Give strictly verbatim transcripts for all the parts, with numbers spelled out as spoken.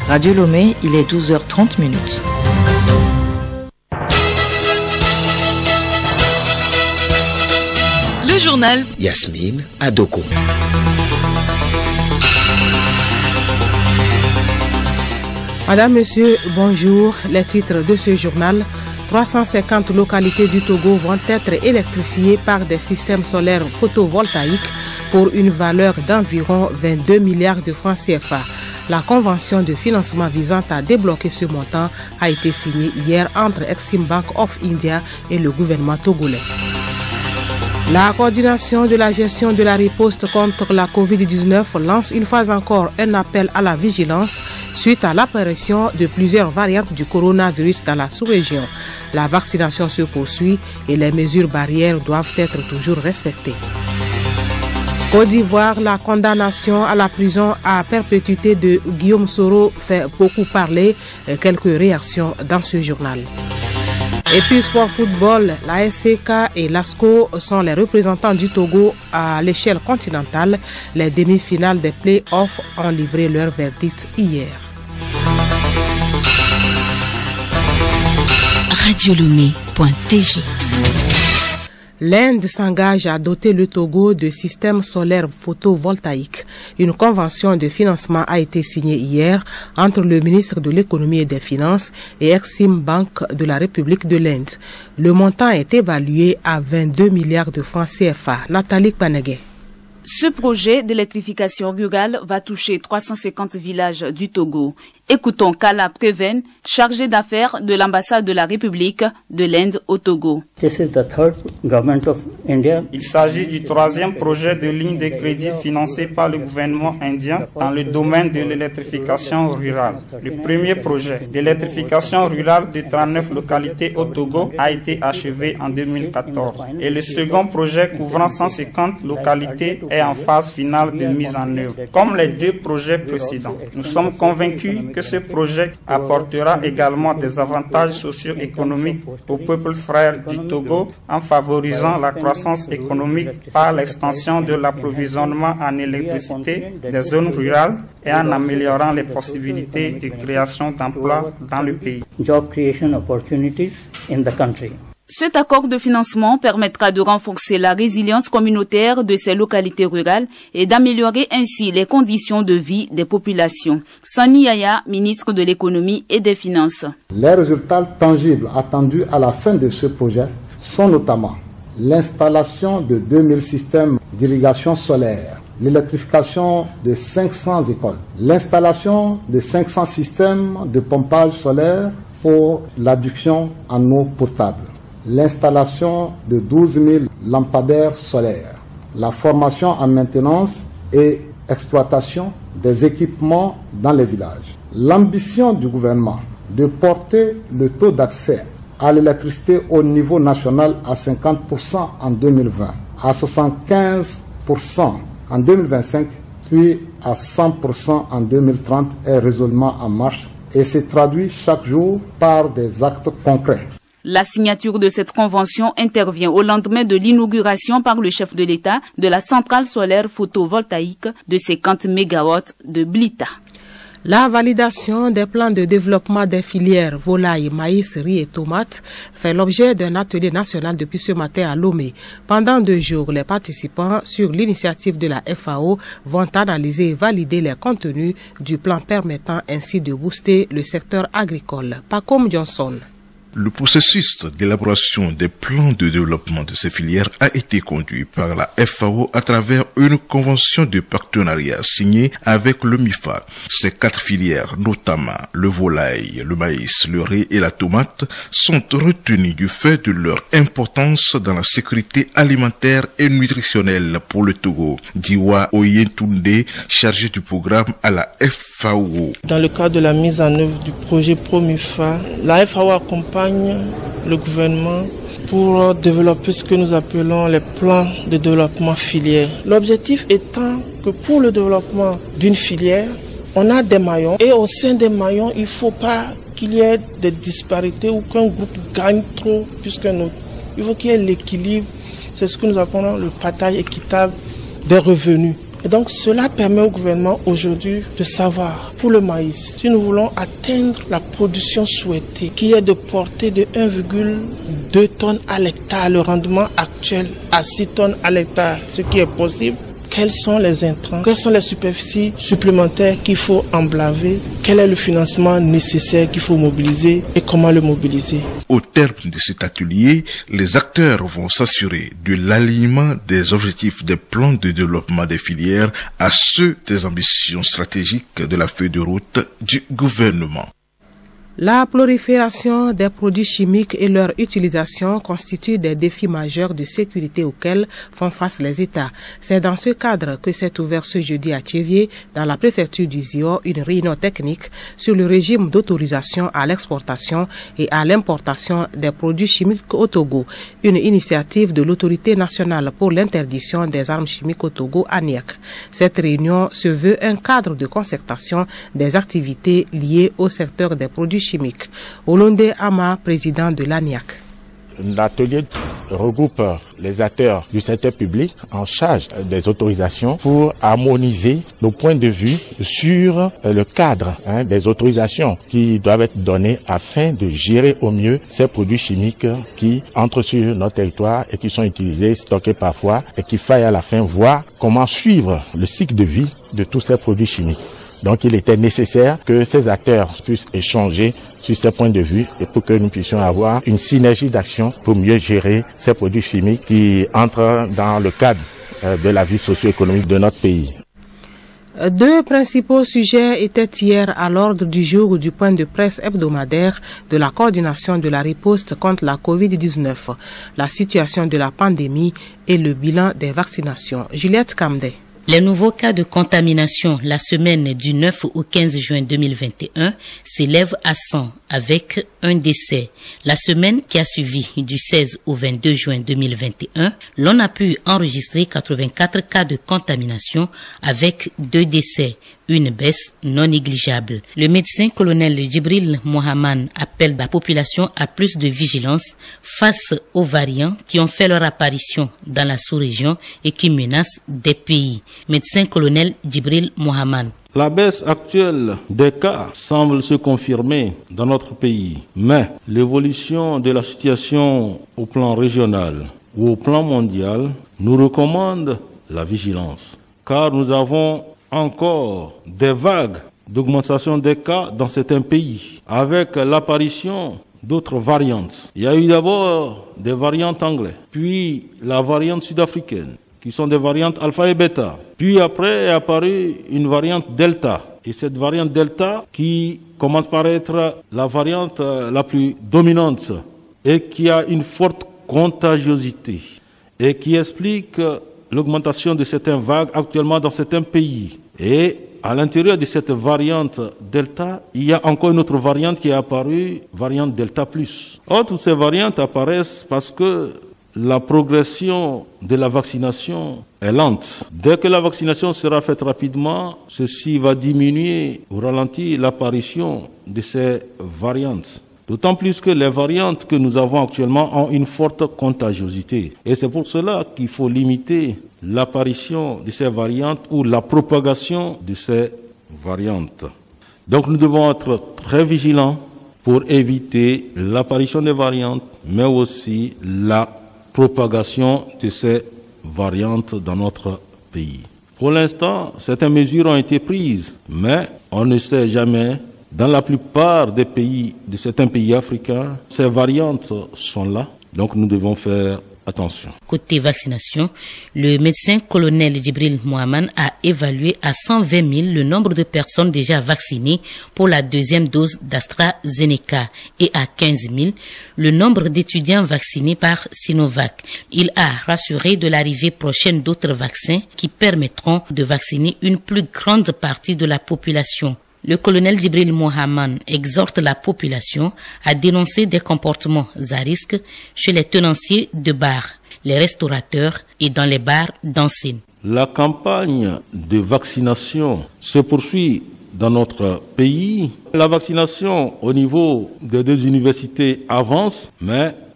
Radio Lomé, il est douze heures trente minutes. Le journal Yasmine Adoko. Madame, Monsieur, bonjour. Les titres de ce journal. trois cent cinquante localités du Togo vont être électrifiées par des systèmes solaires photovoltaïques pour une valeur d'environ vingt-deux milliards de francs C F A. La convention de financement visant à débloquer ce montant a été signée hier entre Exim Bank of India et le gouvernement togolais. La coordination de la gestion de la riposte contre la covid dix-neuf lance une fois encore un appel à la vigilance suite à l'apparition de plusieurs variantes du coronavirus dans la sous-région. La vaccination se poursuit et les mesures barrières doivent être toujours respectées. Côte d'Ivoire, la condamnation à la prison à perpétuité de Guillaume Soro fait beaucoup parler. Quelques réactions dans ce journal. Et puis sport football, la S C K et l'ASCO sont les représentants du Togo à l'échelle continentale. Les demi-finales des play-offs ont livré leur verdict hier. radio lomé point t g. L'Inde s'engage à doter le Togo de systèmes solaires photovoltaïques. Une convention de financement a été signée hier entre le ministre de l'Économie et des Finances et Exim Bank de la République de l'Inde. Le montant est évalué à vingt-deux milliards de francs C F A. Nathalie Panegé. Ce projet d'électrification rurale va toucher trois cent cinquante villages du Togo. Écoutons Kala Preven, chargé d'affaires de l'ambassade de la République de l'Inde au Togo. This is the third government of India. Il s'agit du troisième projet de ligne de crédit financé par le gouvernement indien dans le domaine de l'électrification rurale. Le premier projet d'électrification rurale de trente-neuf localités au Togo a été achevé en deux mille quatorze et le second projet couvrant cent cinquante localités est en phase finale de mise en œuvre. Comme les deux projets précédents, nous sommes convaincus que ce projet apportera également des avantages socio-économiques au peuple frère du Togo en favorisant la croissance économique par l'extension de l'approvisionnement en électricité des zones rurales et en améliorant les possibilités de création d'emplois dans le pays. Job creation opportunities in the country. Cet accord de financement permettra de renforcer la résilience communautaire de ces localités rurales et d'améliorer ainsi les conditions de vie des populations. Sani Yaya, ministre de l'Économie et des Finances. Les résultats tangibles attendus à la fin de ce projet sont notamment l'installation de deux mille systèmes d'irrigation solaire, l'électrification de cinq cents écoles, l'installation de cinq cents systèmes de pompage solaire pour l'adduction en eau potable, l'installation de douze mille lampadaires solaires, la formation en maintenance et exploitation des équipements dans les villages. L'ambition du gouvernement de porter le taux d'accès à l'électricité au niveau national à cinquante pour cent en deux mille vingt, à soixante-quinze pour cent en deux mille vingt-cinq, puis à cent pour cent en deux mille trente est résolument en marche et se traduit chaque jour par des actes concrets. La signature de cette convention intervient au lendemain de l'inauguration par le chef de l'État de la centrale solaire photovoltaïque de cinquante mégawatts de Blita. La validation des plans de développement des filières volailles, maïs, riz et tomates fait l'objet d'un atelier national depuis ce matin à Lomé. Pendant deux jours, les participants, sur l'initiative de la F A O, vont analyser et valider les contenus du plan permettant ainsi de booster le secteur agricole. Pacom Johnson. Le processus d'élaboration des plans de développement de ces filières a été conduit par la F A O à travers une convention de partenariat signée avec le M I F A. Ces quatre filières, notamment le volaille, le maïs, le riz et la tomate, sont retenues du fait de leur importance dans la sécurité alimentaire et nutritionnelle pour le Togo. Diwa Oyentunde, chargé du programme à la F A O. Dans le cadre de la mise en œuvre du projet Pro M I F A, la F A O accompagne le gouvernement pour développer ce que nous appelons les plans de développement filière. L'objectif étant que pour le développement d'une filière, on a des maillons et au sein des maillons, il ne faut pas qu'il y ait des disparités ou qu'un groupe gagne trop plus qu'un autre. Il faut qu'il y ait l'équilibre. C'est ce que nous appelons le partage équitable des revenus. Et donc cela permet au gouvernement aujourd'hui de savoir, pour le maïs, si nous voulons atteindre la production souhaitée, qui est de portée de un virgule deux tonnes à l'hectare, le rendement actuel à six tonnes à l'hectare, ce qui est possible. Quels sont les intrants, quelles sont les superficies supplémentaires qu'il faut emblaver, quel est le financement nécessaire qu'il faut mobiliser et comment le mobiliser. Au terme de cet atelier, les acteurs vont s'assurer de l'alignement des objectifs des plans de développement des filières à ceux des ambitions stratégiques de la feuille de route du gouvernement. La prolifération des produits chimiques et leur utilisation constituent des défis majeurs de sécurité auxquels font face les États. C'est dans ce cadre que s'est ouvert ce jeudi à Tchévié, dans la préfecture du Zio, une réunion technique sur le régime d'autorisation à l'exportation et à l'importation des produits chimiques au Togo, une initiative de l'autorité nationale pour l'interdiction des armes chimiques au Togo, A N I A C. Cette réunion se veut un cadre de concertation des activités liées au secteur des produits chimiques. Olonde Ama, président de l'A N I A C. L'atelier regroupe les acteurs du secteur public en charge des autorisations pour harmoniser nos points de vue sur le cadre hein, des autorisations qui doivent être données afin de gérer au mieux ces produits chimiques qui entrent sur notre territoire et qui sont utilisés, stockés parfois et qu'il faille à la fin voir comment suivre le cycle de vie de tous ces produits chimiques. Donc il était nécessaire que ces acteurs puissent échanger sur ces points de vue et pour que nous puissions avoir une synergie d'action pour mieux gérer ces produits chimiques qui entrent dans le cadre de la vie socio-économique de notre pays. Deux principaux sujets étaient hier à l'ordre du jour du point de presse hebdomadaire de la coordination de la riposte contre la covid dix-neuf, la situation de la pandémie et le bilan des vaccinations. Juliette Kamde. Les nouveaux cas de contamination la semaine du neuf au quinze juin deux mille vingt et un s'élèvent à cent avec un décès. La semaine qui a suivi du seize au vingt-deux juin deux mille vingt et un, l'on a pu enregistrer quatre-vingt-quatre cas de contamination avec deux décès, une baisse non négligeable. Le médecin colonel Djibril Mohamed appelle la population à plus de vigilance face aux variants qui ont fait leur apparition dans la sous-région et qui menacent des pays. Médecin colonel Djibril Mohamed. La baisse actuelle des cas semble se confirmer dans notre pays, mais l'évolution de la situation au plan régional ou au plan mondial nous recommande la vigilance, car nous avons encore des vagues d'augmentation des cas dans certains pays, avec l'apparition d'autres variantes. Il y a eu d'abord des variantes anglaises, puis la variante sud-africaine, qui sont des variantes alpha et bêta. Puis après est apparue une variante delta. Et cette variante delta qui commence par être la variante la plus dominante et qui a une forte contagiosité et qui explique l'augmentation de certaines vagues actuellement dans certains pays. Et à l'intérieur de cette variante delta, il y a encore une autre variante qui est apparue, variante delta plus. Or, toutes ces variantes apparaissent parce que la progression de la vaccination est lente. Dès que la vaccination sera faite rapidement, ceci va diminuer ou ralentir l'apparition de ces variantes. D'autant plus que les variantes que nous avons actuellement ont une forte contagiosité. Et c'est pour cela qu'il faut limiter l'apparition de ces variantes ou la propagation de ces variantes. Donc nous devons être très vigilants pour éviter l'apparition des variantes, mais aussi la propagation de ces variantes dans notre pays. Pour l'instant, certaines mesures ont été prises, mais on ne sait jamais. Dans la plupart des pays, de certains pays africains, ces variantes sont là, donc nous devons faire attention. Côté vaccination, le médecin colonel Djibril Mohamed a évalué à cent vingt mille le nombre de personnes déjà vaccinées pour la deuxième dose d'AstraZeneca et à quinze mille le nombre d'étudiants vaccinés par Sinovac. Il a rassuré de l'arrivée prochaine d'autres vaccins qui permettront de vacciner une plus grande partie de la population. Le colonel Djibril Mohamed exhorte la population à dénoncer des comportements à risque chez les tenanciers de bars, les restaurateurs et dans les bars d'enseigne. La campagne de vaccination se poursuit dans notre pays. La vaccination au niveau des deux universités avance, mais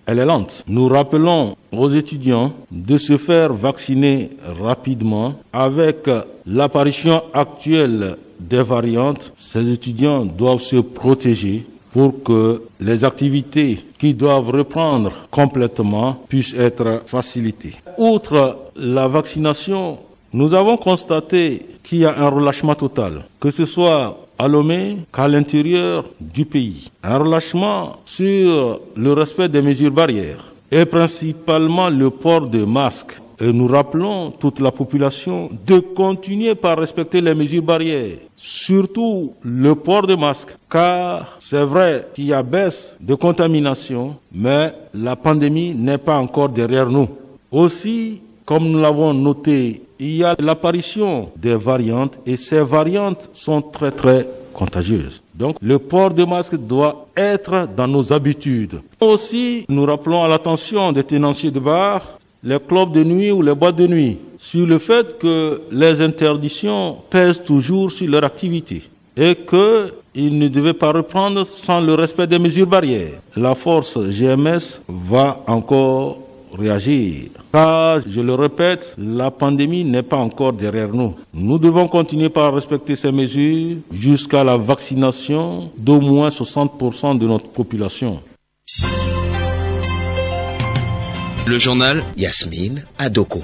elle est lente. Nous rappelons aux étudiants de se faire vacciner rapidement. Avec l'apparition actuelle des variantes, ces étudiants doivent se protéger pour que les activités qui doivent reprendre complètement puissent être facilitées. Outre la vaccination, nous avons constaté qu'il y a un relâchement total, que ce soit à Lomé qu'à l'intérieur du pays. Un relâchement sur le respect des mesures barrières et principalement le port de masques. Et nous rappelons toute la population de continuer par respecter les mesures barrières, surtout le port de masque, car c'est vrai qu'il y a baisse de contamination, mais la pandémie n'est pas encore derrière nous. Aussi, comme nous l'avons noté, il y a l'apparition des variantes et ces variantes sont très très contagieuses. Donc le port de masque doit être dans nos habitudes. Aussi, nous rappelons à l'attention des tenanciers de bar, les clubs de nuit ou les boîtes de nuit, sur le fait que les interdictions pèsent toujours sur leur activité et qu'ils ne devaient pas reprendre sans le respect des mesures barrières. La force G M S va encore réagir. Car, je le répète, la pandémie n'est pas encore derrière nous. Nous devons continuer par respecter ces mesures jusqu'à la vaccination d'au moins soixante pour cent de notre population. Le journal Yasmine Adoko.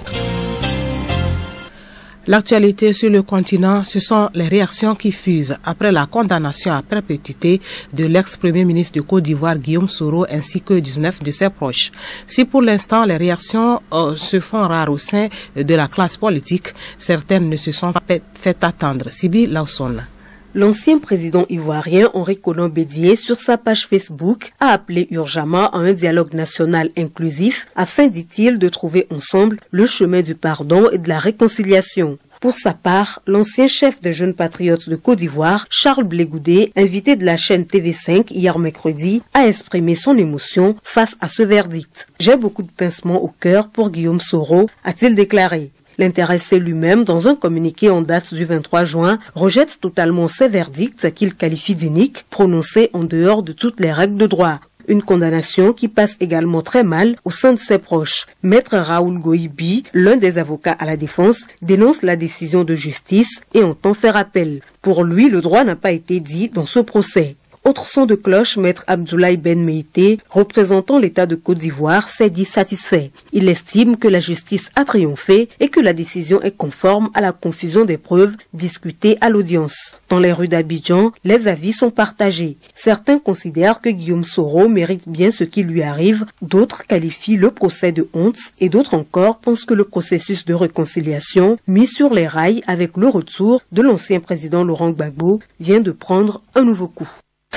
L'actualité sur le continent, ce sont les réactions qui fusent après la condamnation à perpétuité de l'ex-premier ministre de Côte d'Ivoire, Guillaume Soro, ainsi que dix-neuf de ses proches. Si pour l'instant les réactions euh, se font rares au sein de la classe politique, certaines ne se sont pas fait attendre. Sibi Lawson. L'ancien président ivoirien Henri Konan Bédié, sur sa page Facebook, a appelé urgemment à un dialogue national inclusif afin, dit-il, de trouver ensemble le chemin du pardon et de la réconciliation. Pour sa part, l'ancien chef des jeunes patriotes de Côte d'Ivoire, Charles Blé Goudé, invité de la chaîne T V cinq hier mercredi, a exprimé son émotion face à ce verdict. « J'ai beaucoup de pincements au cœur pour Guillaume Soro », a-t-il déclaré. L'intéressé lui-même, dans un communiqué en date du vingt-trois juin, rejette totalement ces verdicts qu'il qualifie d'iniques, prononcés en dehors de toutes les règles de droit. Une condamnation qui passe également très mal au sein de ses proches. Maître Raoul Goïbi, l'un des avocats à la défense, dénonce la décision de justice et entend faire appel. Pour lui, le droit n'a pas été dit dans ce procès. Autre son de cloche, Maître Abdoulaye Ben Meïté, représentant l'État de Côte d'Ivoire, s'est dit satisfait. Il estime que la justice a triomphé et que la décision est conforme à la confusion des preuves discutées à l'audience. Dans les rues d'Abidjan, les avis sont partagés. Certains considèrent que Guillaume Soro mérite bien ce qui lui arrive, d'autres qualifient le procès de honte et d'autres encore pensent que le processus de réconciliation, mis sur les rails avec le retour de l'ancien président Laurent Gbagbo, vient de prendre un nouveau coup.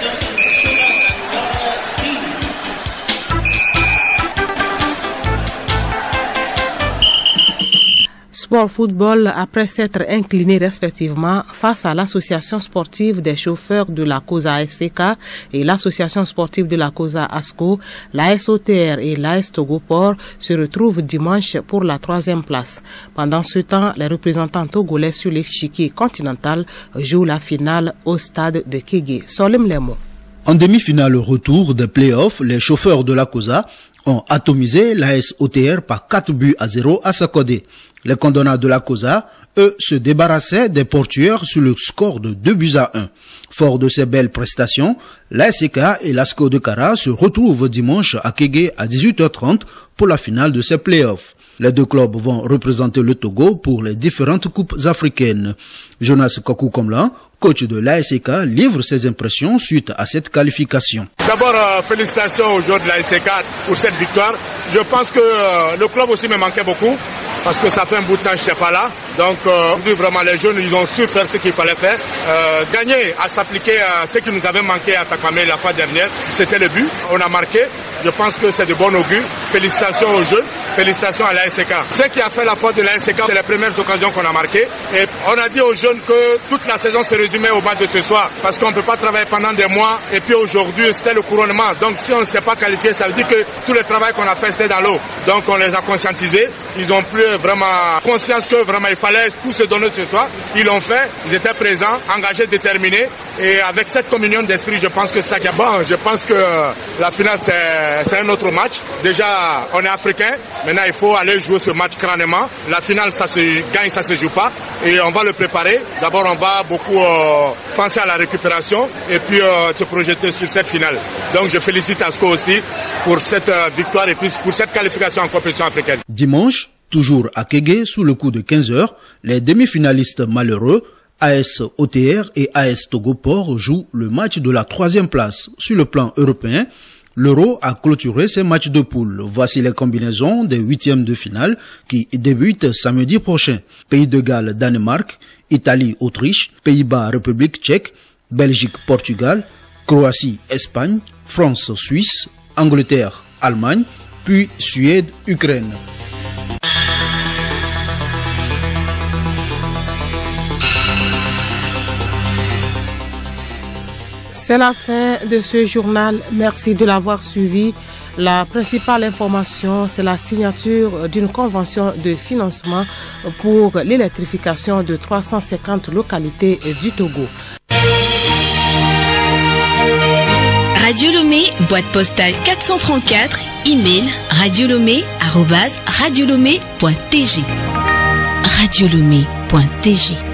Sport football, après s'être incliné respectivement face à l'association sportive des chauffeurs de la COSA A S C K et l'association sportive de la COSA ASCO, l'A S O T R et l'A S Togoport se retrouvent dimanche pour la troisième place. Pendant ce temps, les représentants togolais sur l'échiquier continental jouent la finale au stade de Kégué. Solim Lemo. En demi-finale retour des playoffs, les chauffeurs de la COSA ont atomisé l'A S O T R par quatre buts à zéro à Sakodé. Les condamnés de la COSA, eux, se débarrassaient des portuaires sur le score de deux buts à un. Fort de ces belles prestations, l'A S C K et l'ASCO de Kara se retrouvent dimanche à Kégué à dix-huit heures trente pour la finale de ces playoffs. Les deux clubs vont représenter le Togo pour les différentes coupes africaines. Jonas Kakou Komlan, coach de l'A S C K, livre ses impressions suite à cette qualification. D'abord, euh, félicitations aux joueurs de l'A S C K pour cette victoire. Je pense que euh, le club aussi me manquait beaucoup parce que ça fait un bout de temps que je n'étais pas là. Donc, euh, vraiment, les jeunes, ils ont su faire ce qu'il fallait faire. Euh, gagner à s'appliquer à ce qui nous avait manqué à Takamé la fois dernière, c'était le but. On a marqué. Je pense que c'est de bon augure. Félicitations aux jeunes, félicitations à l'A S C K. Ce qui a fait la faute de l'A S C K, c'est les premières occasions qu'on a marquées. Et on a dit aux jeunes que toute la saison se résumait au match de ce soir. Parce qu'on ne peut pas travailler pendant des mois. Et puis aujourd'hui, c'était le couronnement. Donc si on ne s'est pas qualifié, ça veut dire que tout le travail qu'on a fait, c'était dans l'eau. Donc on les a conscientisés. Ils ont pris vraiment conscience que vraiment il fallait tout se donner ce soir. ils l'ont fait, ils étaient présents, engagés, déterminés. Et avec cette communion d'esprit, je pense que ça qui est bon. Je pense que la finale, c'est un autre match. Déjà, on est africain. Maintenant, il faut aller jouer ce match crânement. La finale, ça se gagne, ça se joue pas. Et on va le préparer. D'abord, on va beaucoup euh, penser à la récupération et puis euh, se projeter sur cette finale. Donc, je félicite Asco aussi pour cette euh, victoire et puis pour cette qualification en compétition africaine. Dimanche, toujours à Kégué, sous le coup de quinze heures, les demi-finalistes malheureux A S O T R et A S Togo Port jouent le match de la troisième place. Sur le plan européen, l'Euro a clôturé ses matchs de poule. Voici les combinaisons des huitièmes de finale qui débutent samedi prochain. Pays de Galles, Danemark, Italie, Autriche, Pays-Bas, République tchèque, Belgique, Portugal, Croatie, Espagne, France, Suisse, Angleterre, Allemagne, puis Suède, Ukraine. C'est la fin de ce journal. Merci de l'avoir suivi. La principale information, c'est la signature d'une convention de financement pour l'électrification de trois cent cinquante localités du Togo. Radio Lomé, boîte postale quatre cent trente-quatre, email radiolomé arobase radiolomé point t g. radiolomé point t g